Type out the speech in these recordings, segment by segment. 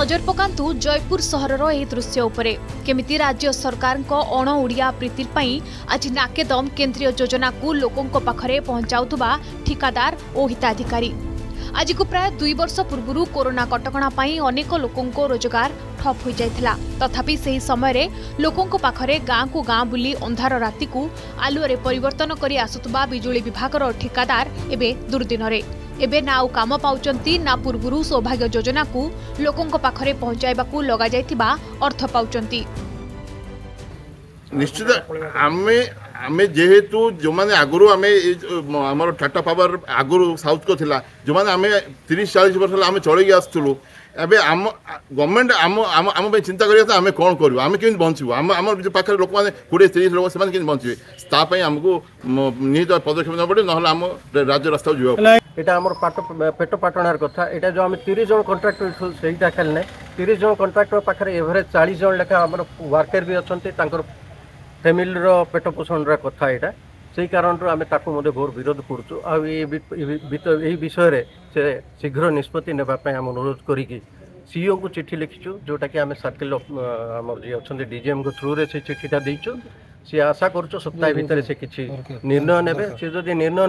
नजर पकांतु जयपुर सहर यह दृश्य उपरे केमिति राज्य सरकार अण ओडिया प्रीति आज नाकेदम केंद्रीय योजना को लोकों पाखरे पहुंचाउतुबा ठिकादार और हिताधिकारी। आज को प्राय 2 वर्ष पूर्व कोरोना कटकणा अनेक लोकों रोजगार ठप हो जाइथिला। तथापि सही समय रे लोकों पाखरे गाँ को गाँ बुली अंधार राति को आलुरे परिवर्तन करी आसुतबा बिजुली विभागर ठिकादार एबे दुर्दिन रे एबे ना काम पाउचंती ना पूर्वरु सौभाग्य योजना को लोकों पाखरे पहुंचाइबा को लगा जाइथिबा अर्थ पाउचंती। निश्चित आमे जेहेतु जो माने आगुरु आमे हमर टाटा पावर आगुरु साउथ को थिला जो माने आमे 30-40 वर्ष आमे चढ़ी आसुलु एबे आम गवर्नमेंट आम पे चिंता करिया आमे कोन करू आमे केन बंचबो आम जो पाखरे लोक माने 20-30 लोक से केन बंचबे ता पई हमको निहित पदक्षेप न पड़े नहले हम राज्य रास्ता जीवा एटा हमर पेट पाटणार कथा एटा जो हम 30 जन कॉन्ट्रैक्टर सेटा खेल नै 30 जन कॉन्ट्रैक्टर पाखरे एवरेज 40 जन लेखा हमर वर्कर भी अछंती तांकर फैमिली रो पेट पोषण रा कथा एटा से कारण आम ताकू घोर विरोध करुचु आई विषय से शीघ्र निष्पत्ति नेबापी आम अनुरोध करी सीईओ को चिठी लिखिचु जोटा कि आम सर्किल आम जी अच्छा डीजीएम को थ्रू रे से चिठीटा देचु सी आशा करुचु सप्ताह भितर से किसी निर्णय नेबे से जदि निर्णय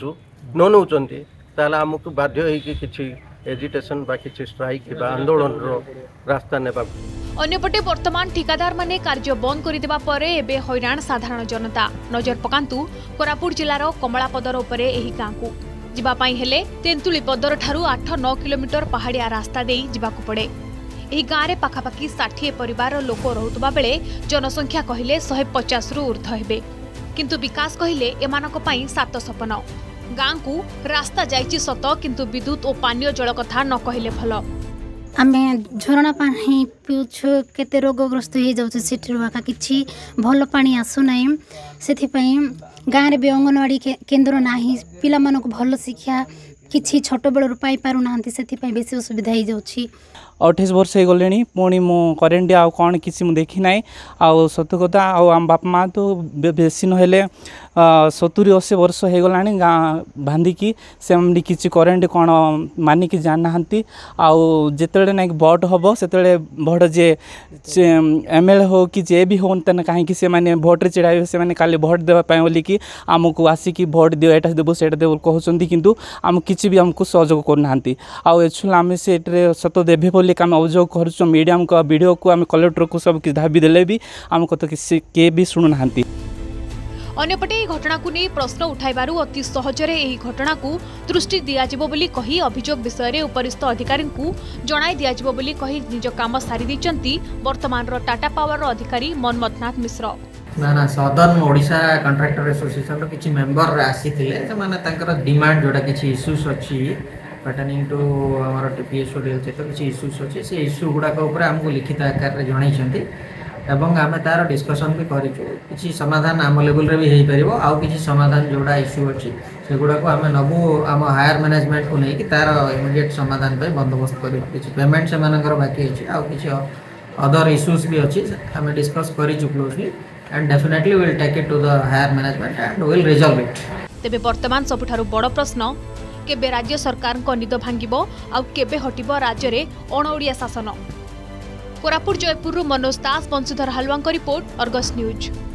न नौचंती ताले आमको बाध्य होइकि किछि एजिटेशन बा किछि स्ट्राइक बा आंदोलन रो रास्ता नेबा। अन्यपटे वर्तमान ठिकादार माने कार्य बंद करिदेबा परे एबे हैरान साधारण जनता। नजर पकांतु कोरापुट जिलार कमलापदर उपरे एही गाँ को जिबा पई हेले तेंतुली पदर ठारू 8-9 किलोमीटर पहाड़िया रास्ता देई जिबाकु पड़े। एही गाँ रे पाखापाखी 60 परिवार लोक रहुतबा बेले जनसंख्या कहिले 150 रु ऊर्ध्व हेबे किंतु विकास कहिले एमानक पई 7 सपन। गाँ को रास्ता जाइछि सत किंतु विद्युत और पानीय जल कथा न कहिले भल। आमे झरणा पानी पिउछु केते रोगग्रस्त हो जाउछु सेठी किछि भल पानी आसु नै सेथिपई गाँ रे भी अंगनवाड़ी केन्द्र नाही पिला मानको भल शिक्षा किछि छोट बेलरु पाई पारु नांती सेथिपई बेसी असुविधा हो जाउछि। 28 वर्ष हो गले पुणी मो करेन्ट आउ कौन किसी देखी ना आउ सत कथा आम बाप माँ तो बेसी नहेले 70-80 वर्ष हो गला गाँ बांधिकी से किसी करेन्ट कौन मानिकी जाना आउ जिते ना भोट हम से भोट जे एमएलए हो कि जे भी हो कहीं से मैंने भोट रे चिड़ाइबे से मैंने काली भोट देवाई बोलिकी आमको आसिकी भोट दियो एटा देबो सेटा देबो कहउछंती किंतु आम किसी भी आमको सहयोग करना आउ एक्चुअली आम से सत देबे बोली आम अभियोग कर मीडियम को वीडियो को आम कलेक्टर को सब किसी धाबी देले भी आम कत किए भी शुणु ना। अन्यपटे यह घटना को नहीं प्रश्न उठाइबारु अति सहजरे यही घटना को दृष्टि दियाजिबो बोली कही अभियोग विषय रे उपरिस्थ अधिकारी को जणाई दियाजिबो बोली कही निज काम सारी दैचंती वर्तमान टाटा पावर अधिकारी मनमथनाथ मिश्र। ना सदर्न ओडिशा कॉन्ट्रैक्टर एसोसिएशन किसी मेंबर आसीथिले से माने तांकर डिमांड जोटा किसी इश्यूज अछि पर्टेनिंग टू आमर टीपीएसओ डीएल सहित किसी इश्यूज अच्छे से इश्यू गुड़ाक आमको लिखित आकार में जनई एवं आम तार डिस्कसन भी करी समाधान आम लेवल रे भी हो पार आउ कि समाधान जोड़ा इश्यू अच्छी से गुड़ाक आम नबू आम हायर मैनेजमेंट को लेकिन तार इमिडिएट समाधान पे बंदोबस्त कर पेमेंट से बाकी अच्छी आउ कि अदर इश्यूज भी अच्छी आम डिस्कस करूँ closely and definitely will take it to the higher management and will resolve it. तेबे वर्तमान सबुठारु बड़ प्रश्न केबे राज्य सरकार को निद भांगिबो आउ केबे हटिबो राज्य रे अणओडिया शासन। कोरापुट जयपुर मनोज दास बंशीधर हालवांक रिपोर्ट अर्गस न्यूज।